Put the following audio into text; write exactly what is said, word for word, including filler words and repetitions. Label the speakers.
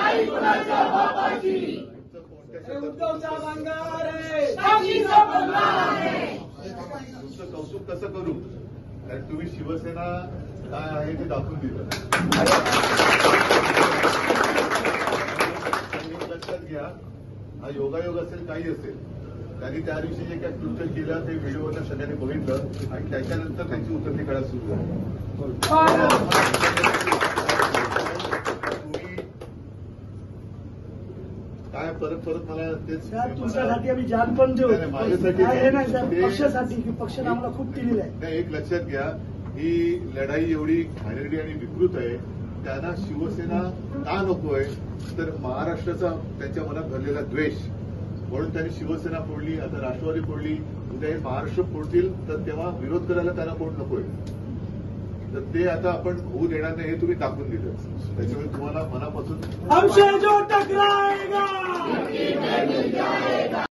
Speaker 1: नाही कुणाच्या बापाची.
Speaker 2: उद्धवचा भंगार आहे,
Speaker 1: टाकीचा भंगार आहे.
Speaker 3: तुमचं कौतुक कसं करू, कारण तुम्ही शिवसेना काय आहे ते दाखवून दिलं. लक्षात घ्या, हा योगायोग असेल काही असेल, त्यांनी त्या दिवशी जे काही कृत्य केलं ते व्हिडिओवर सगळ्यांनी बघितलं आणि त्याच्यानंतर त्यांची उतरती काळात सुरू झाली. तुम्ही काय परत परत मला तेच
Speaker 2: तुमच्यासाठी आम्ही जान पण देऊ.
Speaker 3: माझ्यासाठी
Speaker 2: हे नाही साहेब, पक्षासाठी की पक्षाने आम्हाला खूप दिलेलं आहे.
Speaker 3: नाही, एक लक्षात घ्या, ही लढाई एवढी घाणेरडी आणि विकृत आहे. त्यांना शिवसेना का नकोय, तर महाराष्ट्राचा त्यांच्या मनात भरलेला द्वेष, म्हणून त्यांनी शिवसेना फोडली, आता राष्ट्रवादी फोडली. उद्या हे महाराष्ट्र फोडतील तर तेव्हा विरोध करायला त्यांना कोण नकोय. तर ते आता आपण होऊ देणार नाही हे तुम्ही दाखवून दिलं. त्याच्यामुळे तुम्हाला मनापासून
Speaker 2: हमसे जो टकराएगा